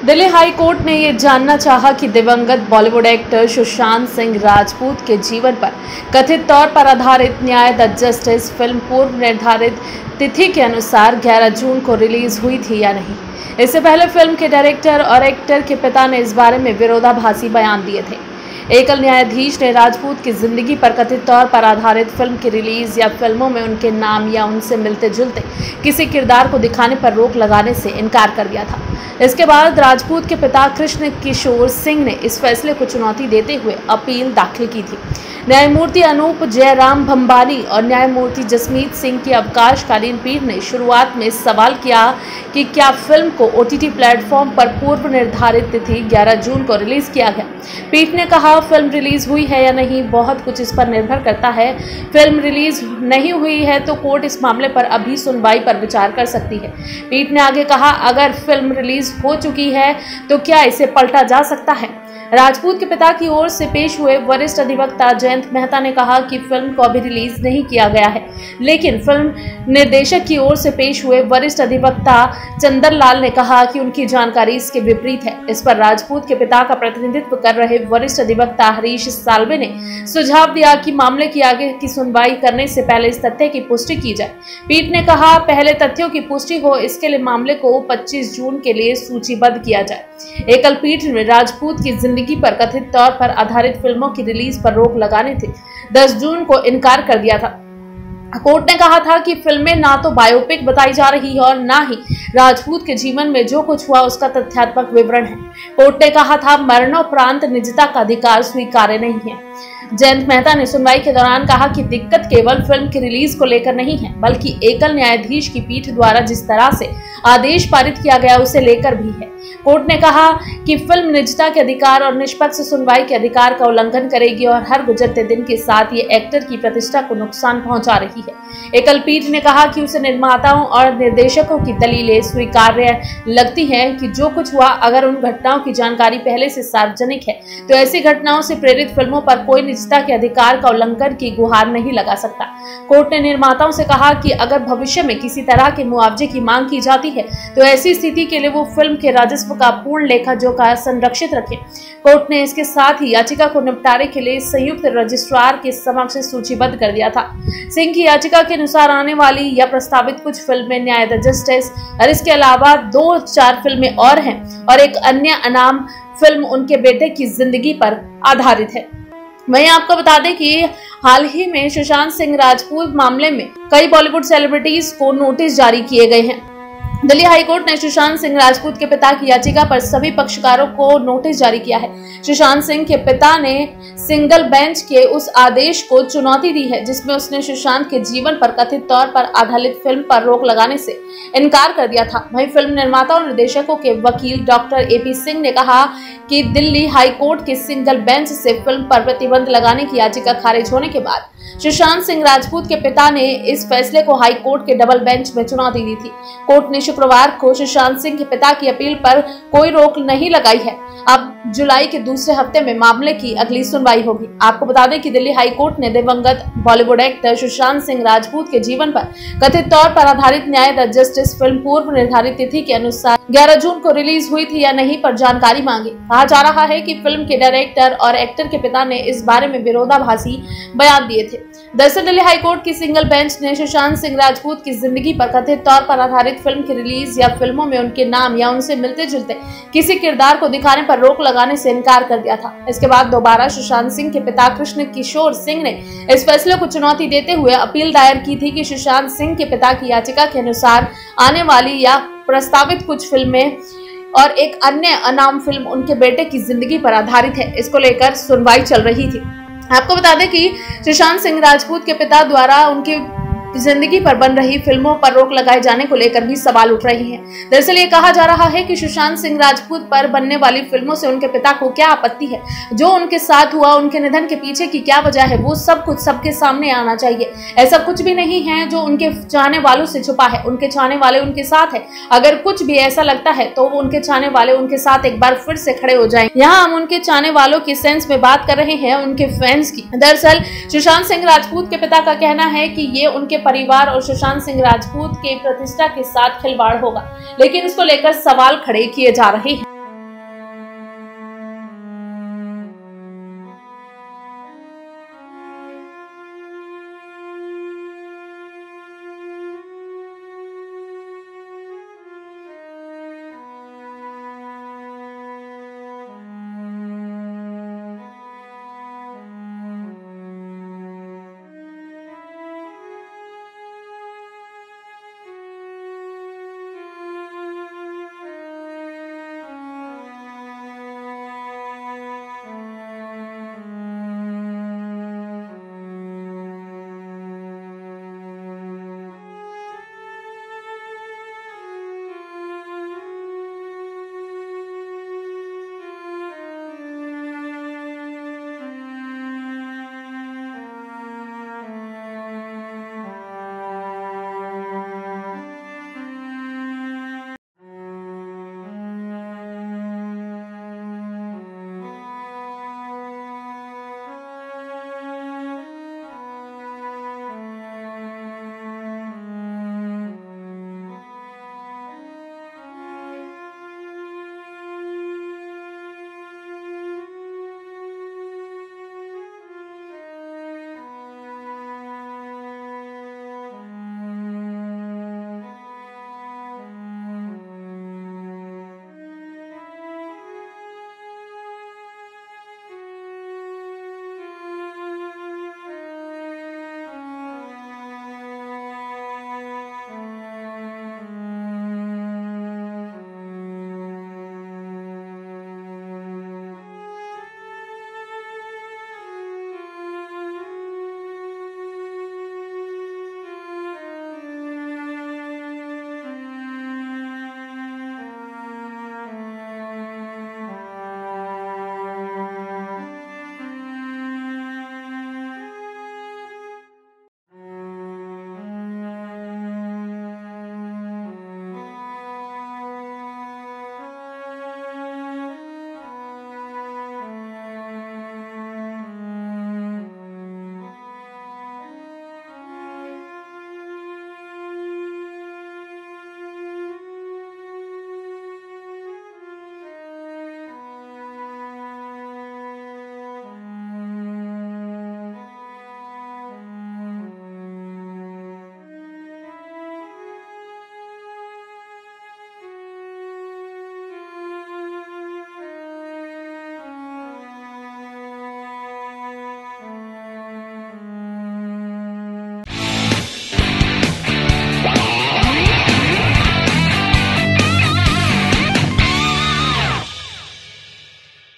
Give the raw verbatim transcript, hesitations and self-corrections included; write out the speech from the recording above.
Delhi high court ने ये जानना चाहा कि दिवंगत बॉलीवुड एक्टर सुशांत सिंह राजपूत के जीवन पर कथित तौर पर आधारित न्याय द जस्टिस फिल्म पूर्व निर्धारित तिथि के अनुसार ग्यारह जून को रिलीज हुई थी या नहीं। इससे पहले फिल्म के डायरेक्टर और एक्टर के पिता ने इस बारे में विरोधाभासी बयान दिए थे। एकल न्यायाधीश ने राजपूत की जिंदगी पर कथित तौर पर आधारित फिल्म की रिलीज या फिल्मों में उनके नाम या उनसे मिलते जुलते किसी किरदार को दिखाने पर रोक लगाने से इनकार कर दिया था। इसके बाद राजपूत के पिता कृष्ण किशोर सिंह ने इस फैसले को चुनौती देते हुए अपील दाखिल की थी। न्यायमूर्ति अनूप जयराम भंबानी और न्यायमूर्ति जसमीत सिंह की अवकाशकालीन पीठ ने शुरुआत में सवाल किया कि क्या फिल्म को ओटीटी प्लेटफॉर्म पर पूर्व निर्धारित तिथि ग्यारह जून को रिलीज किया गया। पीठ ने कहा, फिल्म रिलीज हुई है या नहीं, बहुत कुछ इस पर निर्भर करता है। फिल्म रिलीज नहीं हुई है तो कोर्ट इस मामले पर अभी सुनवाई पर विचार कर सकती है। पीठ ने आगे कहा, अगर फिल्म रिलीज हो चुकी है तो क्या इसे पलटा जा सकता है। राजपूत के पिता की ओर से पेश हुए वरिष्ठ अधिवक्ता जयंत मेहता ने कहा कि फिल्म को अभी रिलीज नहीं किया गया है, लेकिन फिल्म निर्देशक की ओर से पेश हुए वरिष्ठ अधिवक्ता चंदन लाल ने कहा कि उनकी जानकारी इसके विपरीत है। इस पर राजपूत के पिता का प्रतिनिधित्व कर रहे वरिष्ठ अधिवक्ता हरीश साल्वे ने सुझाव दिया कि मामले की आगे की सुनवाई करने से पहले इस तथ्य की पुष्टि की जाए। पीठ ने कहा, पहले तथ्यों की पुष्टि हो, इसके लिए मामले को पच्चीस जून के लिए सूचीबद्ध किया जाए। एकल पीठ ने राजपूत की जिंदगी पर कथित तौर पर आधारित फिल्मों की रिलीज पर रोक लगाने से दस जून को इनकार कर दिया था। कोर्ट ने कहा था कि फिल्में ना तो बायोपिक बताई जा रही है और ना ही राजपूत के जीवन में जो कुछ हुआ उसका तथ्यात्मक विवरण है। कोर्ट ने कहा था, मरणोपरांत निजता का अधिकार स्वीकार्य नहीं है। जयंत मेहता ने सुनवाई के दौरान कहा कि दिक्कत केवल फिल्म की रिलीज को लेकर नहीं है, बल्कि एकल न्यायाधीश की पीठ द्वारा जिस तरह से आदेश पारित किया गया उसे लेकर भी है। कोर्ट ने कहा कि फिल्म निजता के अधिकार और निष्पक्ष सुनवाई के अधिकार का उल्लंघन करेगी और हर गुजरते दिन के साथ ये एक्टर की प्रतिष्ठा को नुकसान पहुंचा रही है। एकल पीठ ने कहा कि उसे निर्माताओं और निर्देशकों की दलीलें स्वीकार्य लगती हैं कि जो कुछ हुआ, अगर उन घटनाओं की जानकारी पहले से सार्वजनिक है तो ऐसी घटनाओं से प्रेरित फिल्मों पर कोई निजता के अधिकार का उल्लंघन की गुहार नहीं लगा सकता। कोर्ट ने निर्माताओं से कहा कि अगर भविष्य में किसी तरह के मुआवजे की मांग की जाती है तो ऐसी स्थिति के लिए वो फिल्म के राजस्व का पूर्ण लेखा जोखा संरक्षित रखें। कोर्ट ने इसके साथ ही याचिका को निपटारे के लिए संयुक्त रजिस्ट्रार के समक्ष सूचीबद्ध कर दिया था। सिंह की याचिका के अनुसार आने वाली या प्रस्तावित कुछ फिल्में न्याय द जस्टिस और इसके अलावा दो चार फिल्में और हैं और एक अन्य अनाम फिल्म उनके बेटे की जिंदगी पर आधारित है। वहीं आपको बता दें कि हाल ही में सुशांत सिंह राजपूत मामले में कई बॉलीवुड सेलिब्रिटीज को नोटिस जारी किए गए हैं। दिल्ली हाईकोर्ट ने सुशांत सिंह राजपूत के पिता की याचिका पर सभी पक्षकारों को नोटिस जारी किया है। सुशांत सिंह के पिता ने सिंगल बेंच के उस आदेश को चुनौती दी है जिसमें उसने सुशांत के जीवन पर कथित तौर पर आधारित फिल्म पर रोक लगाने से इनकार कर दिया था। वहीं फिल्म निर्माता और निर्देशकों के वकील डॉक्टर एपी सिंह ने कहा कि दिल्ली हाईकोर्ट के सिंगल बेंच से फिल्म पर प्रतिबंध लगाने की याचिका खारिज होने के बाद सुशांत सिंह राजपूत के पिता ने इस फैसले को हाई कोर्ट के डबल बेंच में चुनौती दी थी। कोर्ट ने शुक्रवार को सुशांत सिंह के पिता की अपील पर कोई रोक नहीं लगाई है। अब जुलाई के दूसरे हफ्ते में मामले की अगली सुनवाई होगी। आपको बता दें कि दिल्ली हाई कोर्ट ने दिवंगत बॉलीवुड एक्टर सुशांत सिंह राजपूत के जीवन पर कथित तौर पर आधारित न्याय द जस्टिस फिल्म पूर्व निर्धारित तिथि के अनुसार ग्यारह जून को रिलीज हुई थी या नहीं पर जानकारी मांगी। कहा जा रहा है कि फिल्म के डायरेक्टर और एक्टर के पिता ने इस बारे में विरोधाभासी बयान दिए थे। दरअसल दिल्ली हाईकोर्ट की सिंगल बेंच ने सुशांत सिंह राजपूत की जिंदगी पर कथित तौर पर आधारित फिल्म की रिलीज या फिल्मों में उनके नाम या उनसे मिलते जुलते किसी किरदार को दिखाने पर रोक लगाने से इनकार कर दिया था। इसके बाद दोबारा सुशांत सिंह के पिता कृष्ण किशोर सिंह ने इस फैसले को चुनौती देते हुए अपील दायर की थी कि सुशांत सिंह के पिता की याचिका के अनुसार आने वाली या प्रस्तावित कुछ फिल्में और एक अन्य अनाम फिल्म उनके बेटे की जिंदगी पर आधारित है। इसको लेकर सुनवाई चल रही थी। आपको बता दें कि सुशांत सिंह राजपूत के पिता द्वारा उनकी जिंदगी पर बन रही फिल्मों पर रोक लगाए जाने को लेकर भी सवाल उठ रहे हैं। दरअसल ये कहा जा रहा है कि सुशांत सिंह राजपूत पर बनने वाली फिल्मों से उनके पिता को क्या आपत्ति है, जो उनके साथ हुआ, उनके निधन के पीछे की क्या वजह है, वो सब कुछ सबके सामने आना चाहिए। ऐसा कुछ भी नहीं है जो उनके चाहने वालों से छुपा है। उनके चाहने वाले उनके साथ है। अगर कुछ भी ऐसा लगता है तो उनके चाहने वाले उनके साथ एक बार फिर से खड़े हो जाएं। यहाँ हम उनके चाहने वालों की सेंस में बात कर रहे हैं, उनके फैंस की। दरअसल सुशांत सिंह राजपूत के पिता का कहना है कि ये उनके परिवार और सुशांत सिंह राजपूत के प्रतिष्ठा के साथ खिलवाड़ होगा, लेकिन इसको लेकर सवाल खड़े किए जा रहे हैं।